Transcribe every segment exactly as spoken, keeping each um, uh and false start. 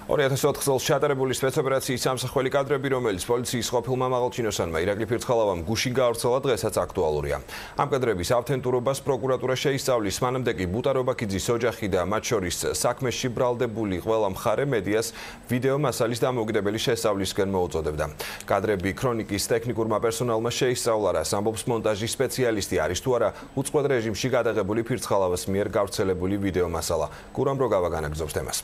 ორი ათას ოთხ წელს ჩატარებული სპეცოპერაციის სამსახველი კადრები, რომელიც პოლიციის ყოფილმა მაღალჩინოსანმა ირაკლი ფირცხალავამ გუშინ გაავრცელა, დღესაც აქტუალურია. ამ კადრების ავთენტურობას პროკურატურა შეისწავლის, მანამდე კი ბუტარობაქიძის ოჯახი და მათ შორის საქმეში ბრალდებული ყველა მხარე მედიას ვიდეო მასალის დამოუკიდებელი შესწავლისკენ მოუწოდებდა. კადრები ქრონიკის ტექნიკურმა პერსონალმა შეისწავლა, რას ამბობს მონტაჟის სპეციალისტი არის თუ არა უწყლოდ რეჟიმში გადაღებული ფირცხალავას მიერ გავრცელებული ვიდეო მასალა. გურამ როგავა განაგრძობს თემას.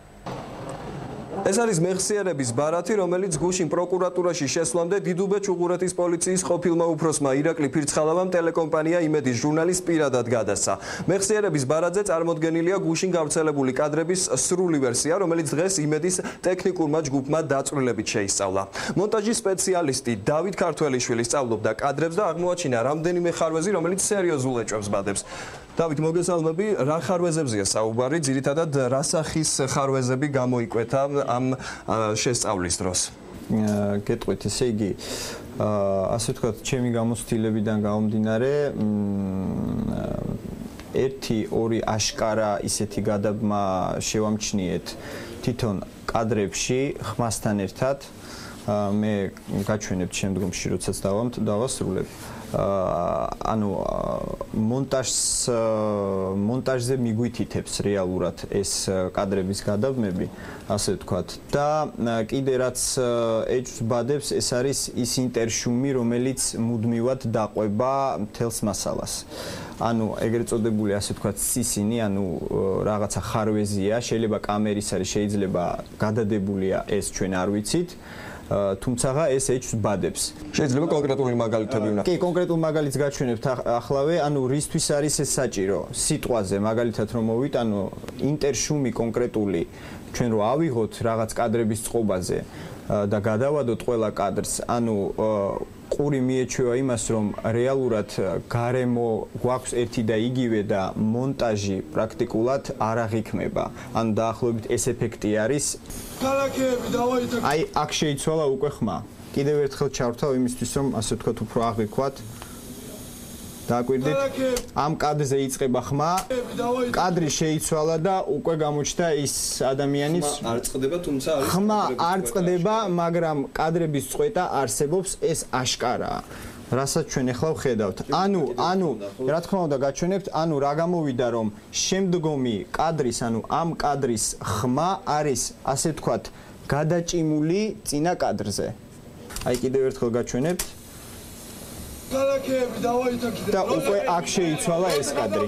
ეს არის მეხსიერების ბარათი, რომელიც გუშინ პროკურატურაში შესვლამდე დიდუბე-ჩუღურეთის პოლიციის ყოფილმა უფროსმა ირაკლი ფირცხალავამ ტელეკომპანია იმედის ჟურნალის პირადად გადასცა. მეხსიერების ბარათზე წარმოდგენილია გუშინ გავრცელებული კადრების სრული ვერსია, რომელიც დღეს იმედის ტექნიკურმა ჯგუფმა დაწვრილებით შეისწავლა. მონტაჟის სპეციალისტი დავით ქართველიშვილი სწავლობდა კადრებს და აღმოაჩინა რამდენიმე ხარვეზი, რომელიც სერიოზულ ეჭვებს ბადებს. დავით, მოგესალმები, რა ხარვეზებზია საუბარი, ძირითადად რა სახის ხარვეზები გამოიკვეთა ამ შესწავლის დროს? გეტყვით, ესე იგი, ასე ვთქვათ, ჩემი გამოცდილებიდან გამომდინარე, ერთი ორი აშკარა ისეთი გადაბმა შევამჩნიეთ თვითონ კადრებში ხმასთან ერთად. მე გაჩვენებთ შემდგომში, როდესაც დავასრულებ. ანუ მონტაჟს მონტაჟზე მიგვითითებს რეალურად ეს კადრების გადაბმები, ასე ვთქვათ. და კიდე რაც ეჭვს ბადებს, ეს არის ის ინტერშუმი, რომელიც მუდმივად დაყვება მთელს მასალას. ანუ ეგრეთ წოდებული, ასე ვთქვათ, სისინი, ანუ რაღაცა ხარვეზია, შეიძლება კამერის არის, შეიძლება გადადებულია ეს, ჩვენ არ ვიცით. თუმცა ეს ეჭვს ბადებს. შეიძლება კონკრეტული მაგალითები ვნახოთ. კი, კონკრეტულ მაგალითს გაჩვენებთ ახლავე, ანუ რისთვის არის ეს საჭირო? სიტყვაზე მაგალითად რომ მოვით, ანუ ინტერშუმი კონკრეტული, ჩვენ რო ავიღოთ რაღაც კადრების წყობაზე და გადავადოთ ყველა კადრს, ანუ ყური მიეჩვევა იმას, რომ რეალურად გარემო გვაქვს ერთი და იგივე და მონტაჟი პრაქტიკულად არ აღიქმება. ანუ დაახლოებით ეს ეფექტი არის. აი, აქ შეიცვალა უკვე ხმა. კიდევ ერთხელ ჩავრთავ იმისთვის, რომ ასე ვთქვათ, უფრო აღვიქვათ. დააკვირდით? ამ კადრზე იწყება ხმა, კადრი შეიცვალა და უკვე გამოჩნდა ის ადამიანის არ წყდება, თუმცა არის ხმა არ წყდება, მაგრამ კადრების წყვეტა არსებობს, ეს აშკარაა. რასაც ჩვენ ახლა ვხედავთ. ანუ, ანუ, რა თქმა უნდა, გაჩვენებთ, ანუ რა გამოვიდა, რომ შემდგომი კადრის, ანუ ამ კადრის ხმა არის, ასე ვთქვათ, გადაჭიმული წინა კადრზე. აი, კიდევ ერთხელ გაჩვენებთ. და უკვე აქ შეიცვალა ეს კადრი.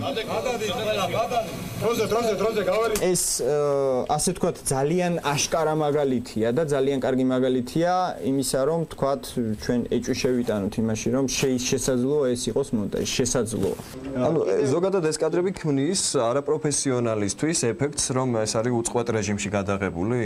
ეს ასე ვთქვათ, ძალიან აშკარა მაგალითია და ძალიან კარგი მაგალითია იმისა, რომ ვთქვათ, ჩვენ ეჭვი შევიტანოთ იმაში, რომ შესაძლოა ეს იყოს მონტაჟი, შესაძლოა. ანუ ზოგადად ეს კადრები ქმნის არაპროფესიონალისთვის ეფექტს, რომ ეს არის უწყლოდ რეჟიმში გადაღებული?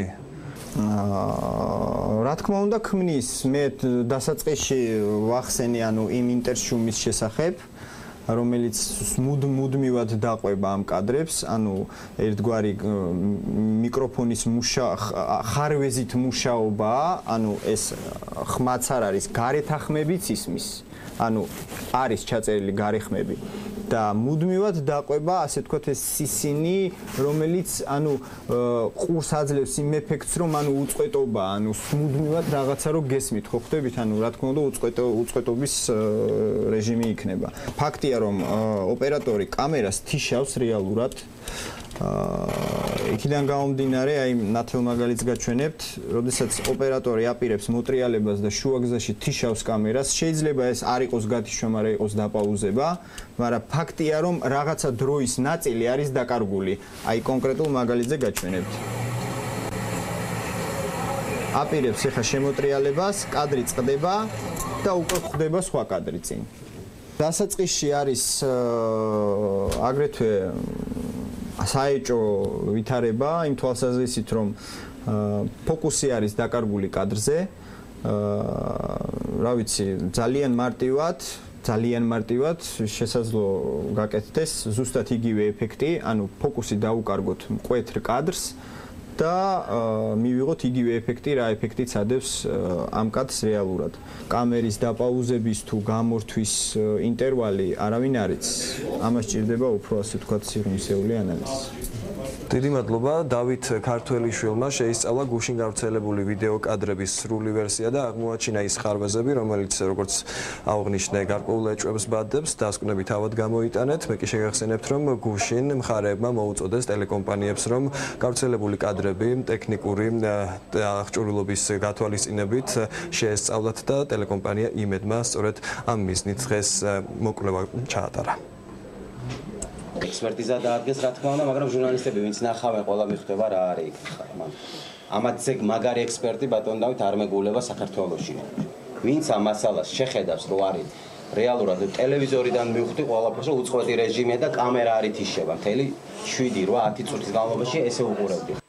რა თქმა უნდა ქმნის, მე დასაწყისში ვახსენე ანუ იმ ინტერშუმის შესახებ, რომელიც მუდმივად დაყვება ამ კადრებს, ანუ ერთგვარი მიკროფონის მუშა ხარვეზით მუშაობაა, ანუ ეს ხმაც არ არის, გარეთახმებიც ისმის. ანუ არის ჩაწერილი გარეხმები და მუდმივად დაყვება, ასე ვთქვათ, ეს სისინი, რომელიც ანუ ყურს აძლევს იმ ეფექტს, რომ ანუ უწყვეტობა, ანუ მუდმივად რაღაცა რო გესმით, ხო ხვდებით, ანუ რა თქმა უნდა უწყვეტო უწყვეტობის რეჟიმი იქნება. ფაქტია, რომ ოპერატორი კამერას თიშავს რეალურად. იქიდან გამომდინარე, აი ნათელ მაგალითს გაჩვენებთ, როდესაც ოპერატორი აპირებს მოტრიალებას და შუაგზაში თიშავს კამერას, შეიძლება ეს არ იყოს გათიშვა, მაგრამ იყოს დაპაუზება, მაგრამ ფაქტია, რომ რაღაცა დროის ნაწილი არის დაკარგული. აი კონკრეტულ მაგალითზე გაჩვენებთ. აპირებს ახლა შემოტრიალებას, კადრი წყდება და უკვე ხდება სხვა კადრი წინ. დასაწყისში არის აგრეთვე საეჭო ვითარება იმ თვალსაზრისით, რომ ფოკუსი არის დაკარგული კადრზე. რა ვიცი, ძალიან მარტივად, ძალიან მარტივად შესაძლოა გაკეთდეს ზუსტად იგივე ეფექტი, ანუ ფოკუსი დაუკარგოთ მკვეთრ კადრს და მივიღოთ იგივე ეფექტი, რა ეფექტიც ადევს ამ კადრს რეალურად. კამერის დაპაუზების თუ გამორთვის ინტერვალი არავინ არ იცის. ამას სჭირდება უფრო, ასე ვთქვათ, სიღრმისეული ანალიზი. დიდი მადლობა დავით ქართველიშვილმა შეისწავლა გუშინ გავრცელებული ვიდეო კადრების სრული ვერსია და აღმოაჩინა ის ხარვეზები, რომელიც როგორც აღნიშნე გარკვეულ ეჭვებს ბადებს, დასკვნებით ავად გამოიტანეთ. მე კი შეგახსენებთ, რომ გუშინ მხარეებმა მოუწოდეს ტელეკომპანიებს, რომ გავრცელებული კადრები ტექნიკური აღჭურვილობის გათვალისწინებით შეესწავლათ და ტელეკომპანია იმედმა სწორედ ამ მიზნით დღეს მოკვლევა ჩაატარა. ექსპერტიზა დაადგეს, რა თქმა უნდა, მაგრამ ჟურნალისტები, ვინც ნახავენ, ყველა მიხვდება რა არის იქ. ამათ ზეგ მაგარი ექსპერტი ბატონ დავით არ მეგულება საქართველოში. ვინც ამ მასალას შეხედავს, რო არის რეალურად ტელევიზორიდან მივხვდი ყველაფერს, უწყვეტი რეჟიმია და კამერა არ ითიშება. მთელი შვიდი რვა ათი წუთის განმავლობაში ესე უყურებდი.